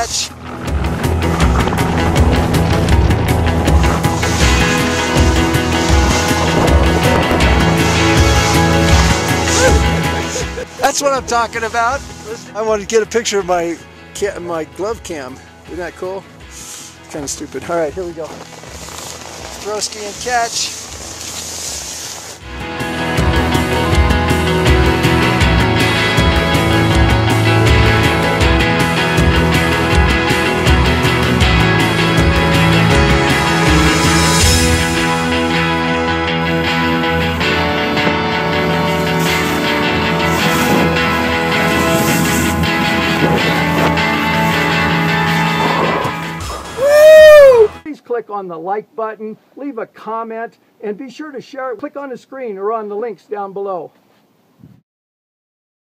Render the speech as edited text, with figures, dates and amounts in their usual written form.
catch. That's what I'm talking about. I want to get a picture of my glove cam. Isn't that cool? Kind of stupid. All right, here we go. Broski and catch. Click on the like button, leave a comment, and be sure to share it. Click on the screen or on the links down below.